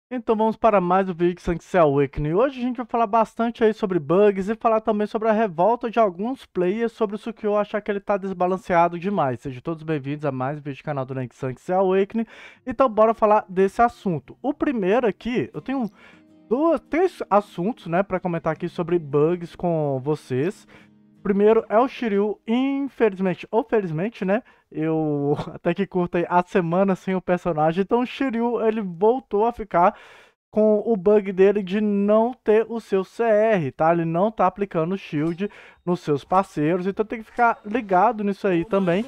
Então vamos para mais um vídeo de Sanctuary Awakening. Hoje a gente vai falar bastante aí sobre bugs e falar também sobre a revolta de alguns players sobre o Sukiô achar que ele tá desbalanceado demais. Sejam todos bem-vindos a mais um vídeo do canal do Sanctuary Awakening. Então bora falar desse assunto. O primeiro aqui, eu tenho três assuntos, né, para comentar aqui sobre bugs com vocês. Primeiro é o Shiryu, infelizmente ou felizmente, né? Eu até que curto aí a semana sem o personagem. Então o Shiryu, ele voltou a ficar com o bug dele de não ter o seu CR, tá? Ele não tá aplicando o shield nos seus parceiros. Então tem que ficar ligado nisso aí também.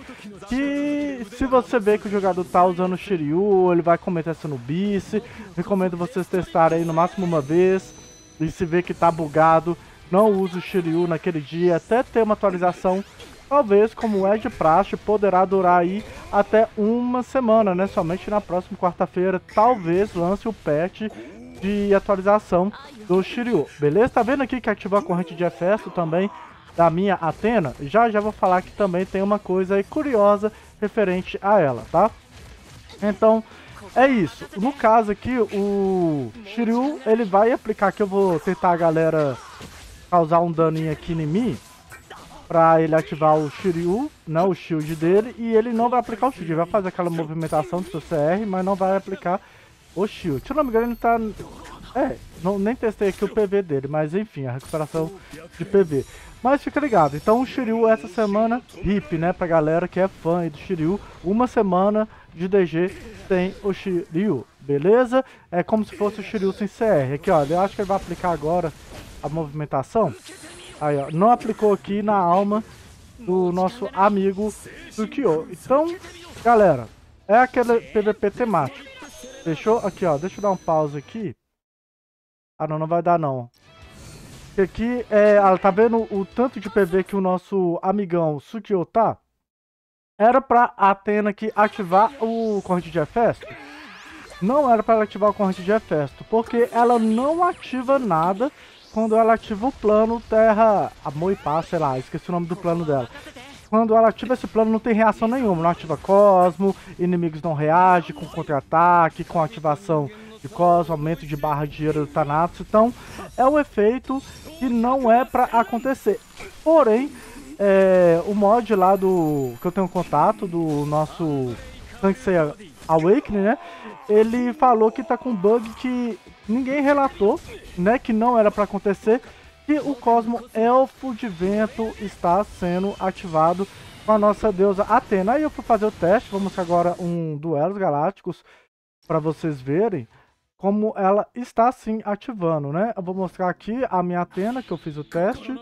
Que se você vê que o jogador tá usando o Shiryu, ele vai cometer essa nubice. Recomendo vocês testarem aí no máximo uma vez. E se vê que tá bugado, não use o Shiryu naquele dia, até ter uma atualização, talvez, como é de praxe, poderá durar aí até uma semana, né? Somente na próxima quarta-feira, talvez lance o patch de atualização do Shiryu, beleza? Tá vendo aqui que ativou a corrente de Hefesto também da minha Athena? Já vou falar que também tem uma coisa aí curiosa referente a ela, tá? Então, é isso. No caso aqui, o Shiryu, ele vai aplicar aqui, eu vou tentar a galera causar um daninho aqui em mim, pra ele ativar o Shiryu, né, o shield dele, e ele não vai aplicar o shield, ele vai fazer aquela movimentação do seu CR, mas não vai aplicar o shield. Se eu não me engano, ele tá... nem testei aqui o PV dele, mas enfim, a recuperação de PV. Mas fica ligado, então o Shiryu essa semana, hip, né, pra galera que é fã do Shiryu, uma semana de DG sem o Shiryu, beleza? É como se fosse o Shiryu sem CR. Aqui, ó, eu acho que ele vai aplicar agora a movimentação. Aí, ó, não aplicou aqui na alma do nosso amigo Sukiô. Então, galera, é aquele PVP temático. Fechou? Aqui, ó, deixa eu dar um pause aqui. Ah, não vai dar não. Aqui, tá vendo o tanto de PV que o nosso amigão Sukiô tá? Era pra Athena aqui ativar o corrente de Hefesto? Não era para ativar o corrente de Hefesto, porque ela não ativa nada quando ela ativa o plano Terra Amor e Paz, sei lá, esqueci o nome do plano dela. Quando ela ativa esse plano não tem reação nenhuma, não ativa Cosmo, inimigos não reagem com contra-ataque, com ativação de Cosmo, aumento de barra de dinheiro do Thanatos. Então é um efeito que não é para acontecer. Porém, o mod lá do que eu tenho contato, do nosso Sanctuary Awakening, né? Ele falou que tá com bug que ninguém relatou, né? Que não era para acontecer. Que o Cosmo Elfo de Vento está sendo ativado com a nossa deusa Athena. Aí eu fui fazer o teste, vou mostrar agora um Duelos Galácticos para vocês verem como ela está sim ativando, né? Eu vou mostrar aqui a minha Athena, que eu fiz o teste.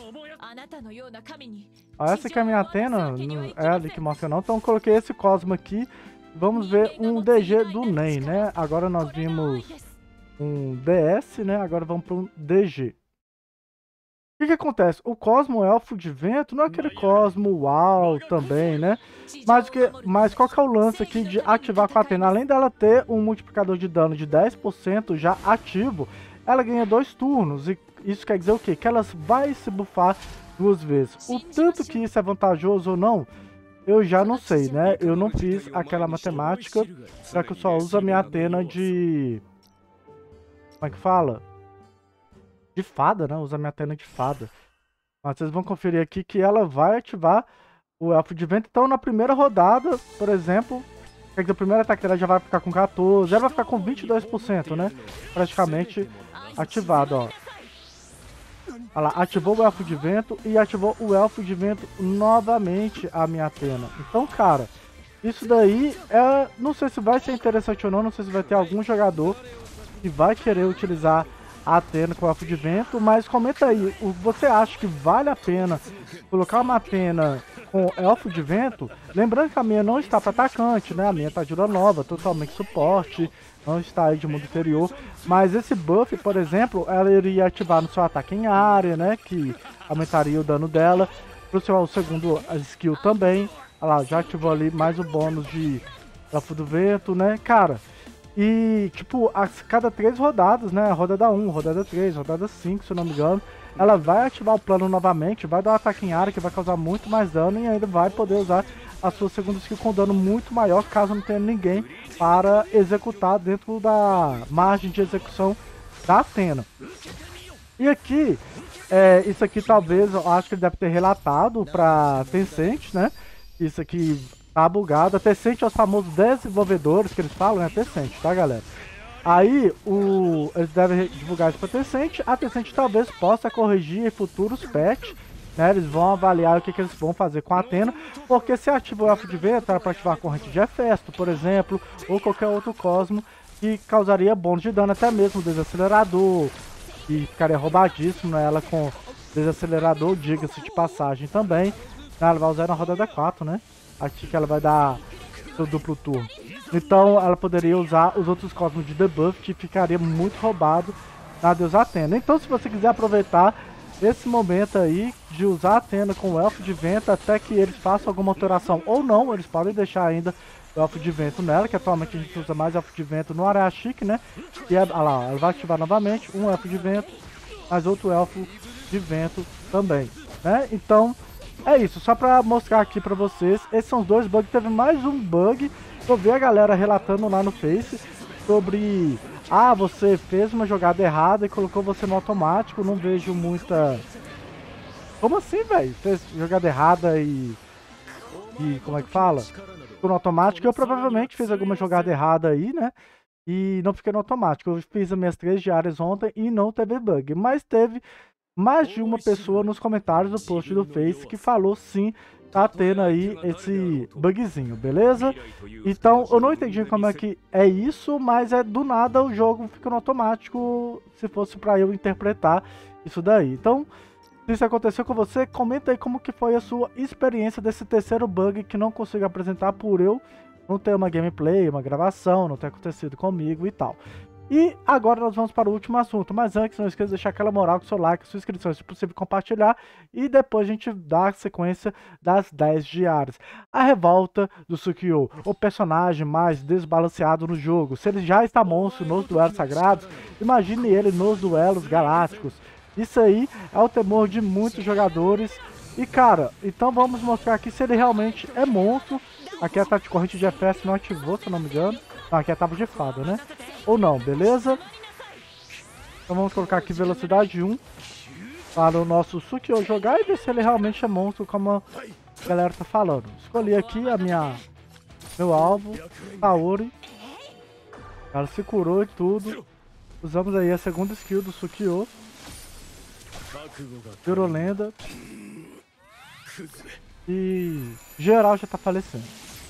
Essa aqui é a minha Athena, não é ali que mostra não. Então eu coloquei esse Cosmo aqui. Vamos ver um DG do NEM, né? Agora nós vimos um DS, né? Agora vamos para um DG. O que acontece? O Cosmo Elfo de Vento não é aquele Cosmo UAU também, né? Mas qual que é o lance aqui de ativar com a Athena? Além dela ter um multiplicador de dano de 10% já ativo, ela ganha 2 turnos. E isso quer dizer o quê? Que ela vai se buffar 2 vezes. O tanto que isso é vantajoso ou não, eu já não sei, né? Eu não fiz aquela matemática, já que eu só uso a minha Athena de... Como é que fala? De fada, né? Usa a minha Athena de fada. Mas vocês vão conferir aqui que ela vai ativar o Elfo de Vento. Então na primeira rodada, por exemplo, quer dizer, o primeiro ataque dela já vai ficar com 14, ela vai ficar com 22%, né? Praticamente ativado, ó. Olha lá, ativou o Elfo de Vento e ativou o Elfo de Vento novamente a minha Athena. Então, cara, isso daí não sei se vai ser interessante ou não, não sei se vai ter algum jogador que vai querer utilizar a Athena com o Elfo de Vento, mas comenta aí, você acha que vale a pena colocar uma Athena com Elfo de Vento? Lembrando que a minha não está para atacante, né? A minha tá de Lua Nova, totalmente suporte, não está aí de mundo inferior, mas esse buff, por exemplo, ela iria ativar no seu ataque em área, né? Que aumentaria o dano dela, pro seu segundo skill também. Olha lá, já ativou ali mais o bônus de Elfo do Vento, né? Cara, e, tipo, a cada 3 rodadas, né? Rodada 1, rodada 3, rodada 5, se eu não me engano, ela vai ativar o plano novamente, vai dar um ataque em área que vai causar muito mais dano e ainda vai poder usar a sua segunda skill com dano muito maior, caso não tenha ninguém para executar dentro da margem de execução da Athena. E aqui, isso aqui talvez, eu acho que ele deve ter relatado para Tencent, né? Isso aqui tá bugado. A Tencent é os famosos desenvolvedores que eles falam, né? Tencent, tá, galera? Aí, eles devem divulgar isso pra Tencent. A Tencent talvez possa corrigir em futuros patches, né? Eles vão avaliar o que eles vão fazer com a Athena, porque se ativa o Elfo de Vento, era para ativar a corrente de Hefesto, por exemplo, ou qualquer outro Cosmo que causaria bônus de dano, até mesmo o desacelerador, e ficaria roubadíssimo, né? Ela com desacelerador, diga-se de passagem também. Ela vai usar na rodada 4, né? Aqui que ela vai dar o duplo turno. Então ela poderia usar os outros cosmos de debuff, que ficaria muito roubado na deusa Athena. Então se você quiser aproveitar esse momento aí de usar a Athena com o Elfo de Vento até que eles façam alguma alteração ou não, eles podem deixar ainda o Elfo de Vento nela, que atualmente a gente usa mais Elfo de Vento no Arachique, né? Que é, olha lá, ela vai ativar novamente um Elfo de Vento, mais outro Elfo de Vento também, né? Então é isso, só pra mostrar aqui pra vocês, esses são os dois bugs. Teve mais um bug, eu vi a galera relatando lá no Face sobre... Ah, você fez uma jogada errada e colocou você no automático, não vejo muita... Como assim, velho? Fez jogada errada e... como é que fala? Ficou no automático. Eu provavelmente fiz alguma jogada errada aí, né? E não fiquei no automático. Eu fiz as minhas 3 diárias ontem e não teve bug. Mas teve mais de uma pessoa nos comentários do post do Face que falou sim, tá tendo aí esse bugzinho, beleza? Então eu não entendi como é que é isso, mas do nada o jogo fica no automático, se fosse pra eu interpretar isso daí. Então, se isso aconteceu com você, comenta aí como que foi a sua experiência desse terceiro bug que não consigo apresentar por eu não ter uma gameplay, uma gravação, não ter acontecido comigo e tal. E agora nós vamos para o último assunto, mas antes não esqueça de deixar aquela moral com o seu like, sua inscrição, se possível compartilhar, e depois a gente dá a sequência das 10 diárias. A revolta do Sukiô, o personagem mais desbalanceado no jogo. Se ele já está monstro nos duelos sagrados, imagine ele nos duelos galácticos. Isso aí é o temor de muitos jogadores. E cara, então vamos mostrar aqui se ele realmente é monstro. Aqui a tática de corrente de FPS não ativou, se eu não me engano. Não, aqui é a tábua de fada, né? Ou não, beleza? Então vamos colocar aqui velocidade 1 para o nosso Sukiô jogar e ver se ele realmente é monstro, como a galera tá falando. Escolhi aqui meu alvo, Kaori. Ela se curou e tudo. Usamos aí a segunda skill do Sukiô. Virou lenda. E geral já tá falecendo.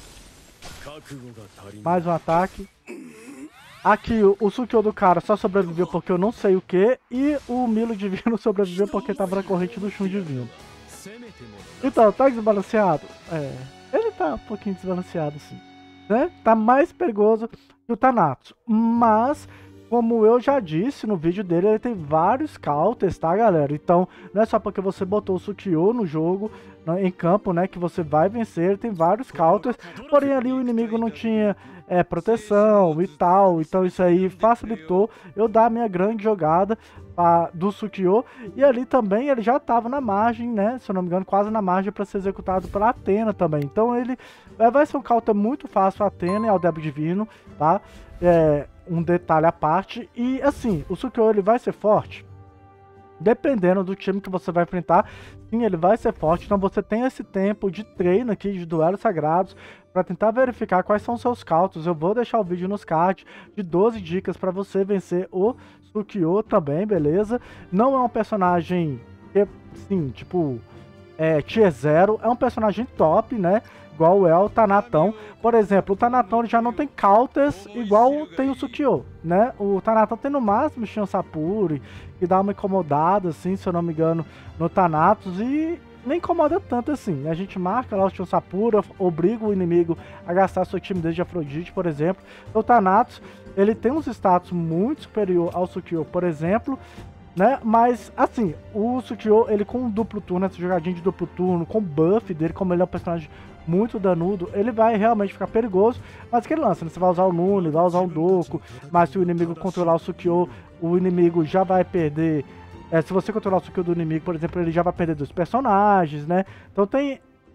Mais um ataque. Aqui o Sukiô do cara só sobreviveu porque eu não sei o que. E o Milo Divino sobreviveu porque tava na corrente do Shun Divino. Então, tá desbalanceado? É, ele tá um pouquinho desbalanceado sim, né? Tá mais perigoso que o Thanatos. Mas, como eu já disse no vídeo dele, ele tem vários counters, tá, galera? Então, não é só porque você botou o Sukiô no jogo, em campo, né, que você vai vencer. Ele tem vários counters, porém ali o inimigo não tinha proteção e tal. Então isso aí facilitou eu dar a minha grande jogada do Sukiô. E ali também ele já estava na margem, né, se eu não me engano, quase na margem para ser executado pela Athena também. Então ele vai ser um counter muito fácil a Athena e ao Débil Divino, tá? Um detalhe à parte. E assim, o Sukiô ele vai ser forte dependendo do time que você vai enfrentar. Sim, ele vai ser forte. Então você tem esse tempo de treino aqui de duelos sagrados para tentar verificar quais são os seus counters. Eu vou deixar o vídeo nos cards de 12 dicas para você vencer o Sukiô também, beleza? Não é um personagem que, sim, tipo, tier 0. É um personagem top, né? Igual é o Thanatão. Por exemplo, o Thanatão ele já não tem counters igual tem o Sukiô, né? O Thanatão tem no máximo Shion Sapuri, que dá uma incomodada, assim, se eu não me engano, no Thanatos, e nem incomoda tanto assim. A gente marca lá o Shion Sapuri, obriga o inimigo a gastar sua timidez de Afrodite, por exemplo. O Thanatos, ele tem uns status muito superior ao Sukiô, por exemplo, né? Mas, assim, o Sukiô, ele com um duplo turno, essa jogadinha de duplo turno, com o buff dele, como ele é um personagem muito danudo, ele vai realmente ficar perigoso. Mas que lança, né? Você vai usar o Nune, vai usar um Doku, mas se o inimigo controlar o Sukiô, o inimigo já vai perder. Se você controlar o Sukiô do inimigo, por exemplo, ele já vai perder 2 personagens, né? Então tem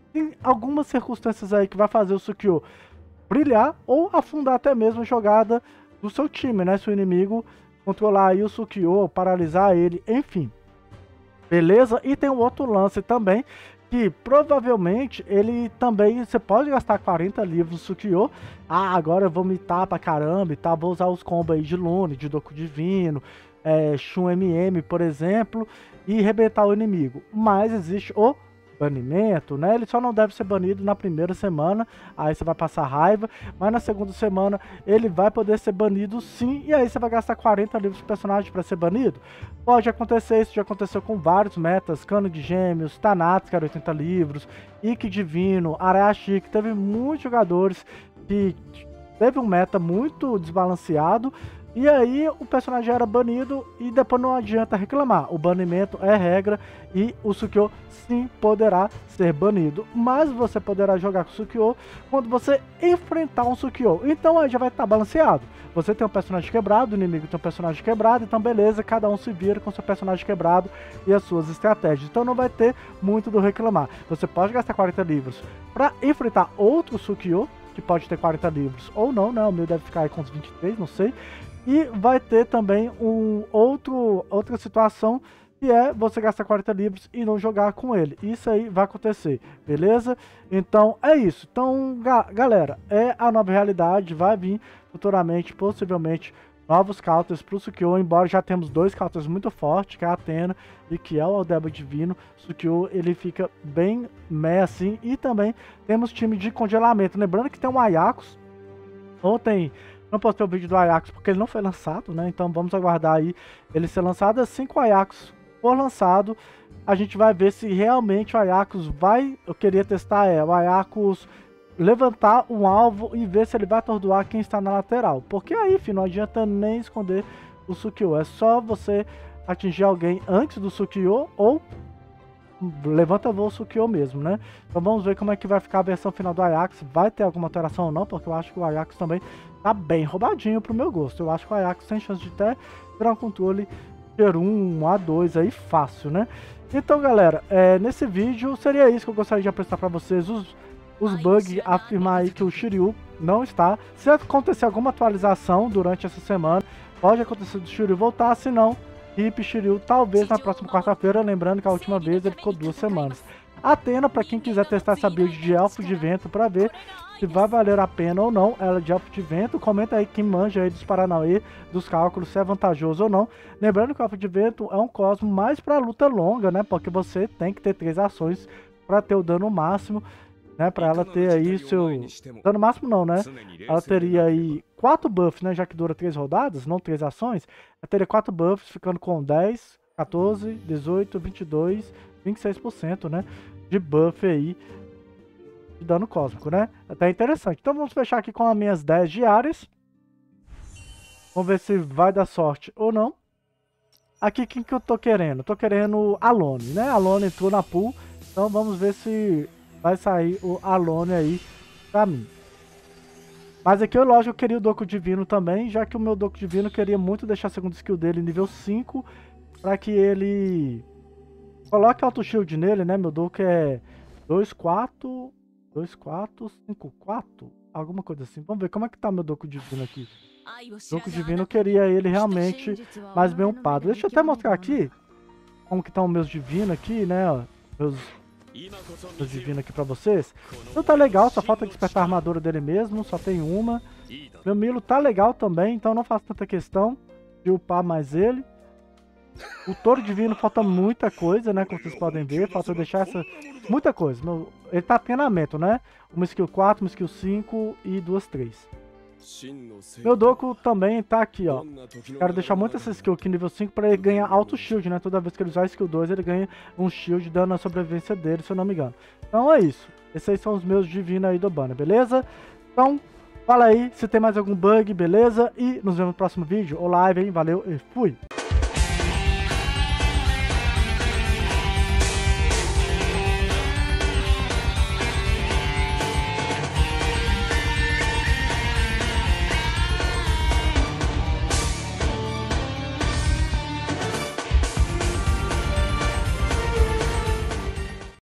tem algumas circunstâncias aí que vai fazer o Sukiô brilhar ou afundar até mesmo a jogada do seu time, né? Se o inimigo controlar aí o Sukiô, paralisar ele, enfim. Beleza? E tem um outro lance também, que provavelmente ele também, você pode gastar 40 livros no Sukiô. Ah, agora eu vou mitar pra caramba e tal, vou usar os combos aí de Lune, de Doku Divino, Shun MM, por exemplo, e arrebentar o inimigo. Mas existe o banimento, né? Ele só não deve ser banido na primeira semana, aí você vai passar raiva, mas na segunda semana ele vai poder ser banido sim, e aí você vai gastar 40 livros de personagem para ser banido. Pode acontecer, isso já aconteceu com vários metas, Cano de Gêmeos, Thanatos, que era 80 livros, Ikki Divino, Arashi, que teve muitos jogadores que teve um meta muito desbalanceado, e aí o personagem era banido e depois não adianta reclamar. O banimento é regra e o Sukiô sim poderá ser banido. Mas você poderá jogar com o Sukiô quando você enfrentar um Sukiô. Então aí já vai estar balanceado. Você tem um personagem quebrado, o inimigo tem um personagem quebrado, então beleza, cada um se vira com seu personagem quebrado e as suas estratégias. Então não vai ter muito do reclamar. Você pode gastar 40 livros para enfrentar outro Sukiô, que pode ter 40 livros ou não, né? O meu deve ficar aí com uns 23, não sei. E vai ter também outra situação, que é você gastar 40 livros e não jogar com ele. Isso aí vai acontecer, beleza? Então é isso. Então, galera, é a nova realidade. Vai vir futuramente, possivelmente, novos counters para o Sukiô, embora já temos dois counters muito fortes, que é a Athena e que é o Aldeba Divino. Sukiô, ele fica bem meh assim. E também temos time de congelamento. Lembrando que tem um Ayakos. Ontem não postei o vídeo do Ajax porque ele não foi lançado, né? Então vamos aguardar aí ele ser lançado. Assim que o Ajax for lançado, a gente vai ver se realmente o Ajax vai... Eu queria testar o Ajax levantar um alvo e ver se ele vai atordoar quem está na lateral. Porque aí, filho, não adianta nem esconder o Sukiô. É só você atingir alguém antes do Sukiô ou levanta voo Sukiô mesmo, né? Então vamos ver como é que vai ficar a versão final do Ajax. Vai ter alguma alteração ou não, porque eu acho que o Ajax também tá bem roubadinho pro meu gosto. Eu acho que o Ajax tem chance de até virar um controle Tier 1, A2 aí fácil, né? Então, galera, nesse vídeo seria isso que eu gostaria de apresentar pra vocês. Os bugs, afirmar aí que o Shiryu não está. Se acontecer alguma atualização durante essa semana, pode acontecer do Shiryu voltar, se não, Hip Shiryu talvez na próxima quarta-feira, lembrando que a última vez ele ficou 2 semanas. Athena, para quem quiser testar essa build de Elfo de Vento para ver se vai valer a pena ou não ela de Elfo de Vento, comenta aí quem manja aí dos Paranauê, dos cálculos, se é vantajoso ou não. Lembrando que o Elfo de Vento é um cosmo mais para luta longa, né? Porque você tem que ter 3 ações para ter o dano máximo, né? Para ela ter aí seu... Dano máximo não, né? Ela teria aí 4 buffs, né? Já que dura 3 rodadas, não 3 ações. Ela teria 4 buffs, ficando com 10, 14, 18, 22, 26%, né? De buff aí de dano cósmico, né? Até interessante. Então vamos fechar aqui com as minhas 10 diárias. Vamos ver se vai dar sorte ou não. Aqui quem que eu tô querendo? Tô querendo Alone, né? Alone entrou na pool. Então vamos ver se vai sair o Alone aí pra mim. Mas aqui, lógico, eu queria o Doku Divino também, já que o meu Doku Divino queria muito deixar a segunda skill dele nível 5, para que ele coloque auto shield nele, né? Meu Doku é 2, 4, 5, 4, alguma coisa assim. Vamos ver como é que tá meu Doku Divino aqui. Doku Divino, eu queria ele realmente mais bem upado. Deixa eu até mostrar aqui como que estão os meus divinos aqui, né? Ó, meus divinos aqui pra vocês. Então tá legal, só falta despertar a armadura dele mesmo, só tem uma. Meu Milo tá legal também, então não faço tanta questão de upar mais ele. O Touro Divino falta muita coisa, né? Como vocês podem ver, falta deixar essa... Muita coisa. Ele tá treinamento, né? Uma skill 4, uma skill 5 e 2, 3. Meu Doku também tá aqui, ó. Quero deixar muito essa skill aqui nível 5 para ele ganhar auto shield, né? Toda vez que ele usar a skill 2, ele ganha um shield dando a sobrevivência dele, se eu não me engano. Então é isso. Esses aí são os meus divinos aí do banner, beleza? Então, fala aí se tem mais algum bug, beleza? E nos vemos no próximo vídeo ou live, hein? Valeu e fui!